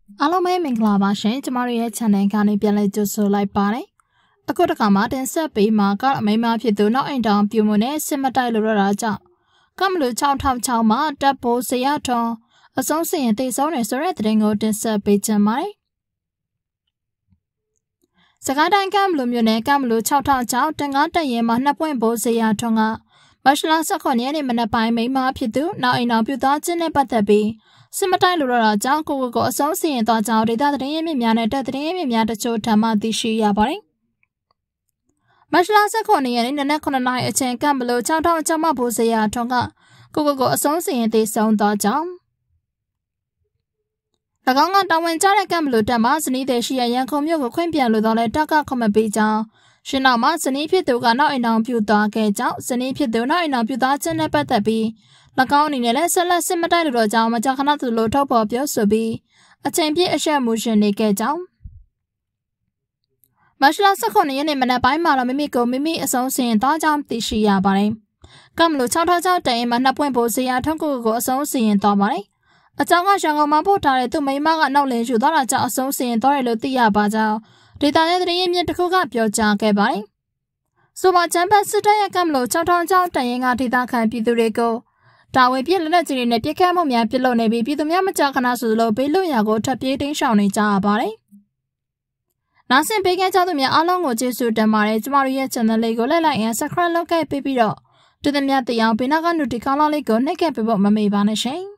အားလုံးပဲမင်္ဂလာပါရှင်ကျမတို့ရဲ့ channel ကနေပြန်လည်ကြိုဆိုလိုက်ပါတယ်အခုတစ်ခါမှတင်ဆက်ပေးမှာကအမိမဖြစ်သူနောက်အိမ်တောင်ပြူမနဲ့စစ်မတိုက်လို့ရတာကြောင့်ကမ္မလူ6006မှာတပ်ဖို့ဇေယထွန်အဆုံးစီရင်တိတ်ဆုံးနေဆိုတဲ့သတင်းကိုတင်ဆက်ပေးချင်ပါတယ်စကားတိုင်းကမ္မလူမျိုးနဲ့ကမ္မလူ6006တင်ကားတက်ရင်မှာ2ပွင့်ဖို့ဇေယထွန်ကမတ်လ19ရက်နေ့မနက်ပိုင်းမိမဖြစ်သူနောက်အိမ်တောင်ပြူသားခြင်းနဲ့ပတ်သက်ပြီးစစ်မတိုက်လို့ရတာကြောင့်ကိုအဆုံးစီရင်သွားကြောင်းဒေသသတင်းရင်းမြစ်များနဲ့တပ်သတင်းရင်းမြစ်များတချို့ထံမှသိရှိရပါတယ်။မတ်လ19ရက်နေ့နနက်9:00နာရီအချိန်ကမ္ဘလို6000မှဘူဇေယထွန်းကကိုအဆုံးစီရင်သေဆုံးသွားကြောင်း၎င်းကတာဝန်ကျတဲ့ကမ္ဘလိုတပ်မှဇနီးသည်ရှိရန်ကုန်မြို့ကိုခွင့်ပြန်လို့တော့လဲတပ်ကခွင့်မပေးကြောင်းရှင်နောက်မှဇနီးဖြစ်သူကနောက်အိမ်တောင်ပြူသွားခဲ့ကြောင်းဇနီးဖြစ်သူနောက်အိမ်တောင်ပြူသားခြင်းနဲ့ပတ်သက်ပြီး၎င်းအနေနဲ့လည်းဆက်လက်စစ်မတိုက်လို့တော့ကြောင်းမကြာခဏသူလိုထုတ်ဖော်ပြောဆိုပြီးအချိန်ပြည့်အဆက်မှုရှင်နေခဲ့ကြောင်းမတ်လ19ရက်နေ့မနက်ပိုင်းမှာတော့မိမိအဆုံးစီရင်သွားကြောင်းသိရှိရပါတယ်။ကမ္မလူ6006တိုင်မှာ2ပွင့်ဖို့ဇေယထွန်းကိုအဆုံးစီရင်သွားပါတယ်။အကြောင်းကရန်ကုန်မှာပို့ထားတဲ့သူမိမကနောက်လင်ယူသွားတာကြောင့်အဆုံးစီရင်သွားတယ်လို့သိရပါကြောင်းဒေတာရဲ့သတင်းရင်းမြစ်တစ်ခုကပြောကြားခဲ့ပါတယ်။ဆိုပါချမ်ပစစ်တပ်ရဲ့ကမ္မလူ6006တိုင်ရင်ကဒေတာခံပြည်သူတွေကိုတာဝန်ပြည့်လက်လက်ကြီးတွေနဲ့ပြစ်ခတ်မှုများပြုလုပ်နေပြီးပြည်သူများမကြာခဏဆိုလိုဘေးလွတ်ရာကိုထပ်ပြေးတင်းရှောင်နေကြရပါတယ်။နောက်ဆက်ပေးခဲ့ကြသူများအားလုံးကိုကျေးဇူးတင်ပါတယ်။ကျမတို့ရဲ့ channel လေးကို like and subscribe လုပ်ခဲ့ပြီးတော့တူသမျှတရားဘေးနားက notification လေးကိုနှိပ်ခဲ့ပေးဖို့မမေ့ပါနဲ့ရှင်။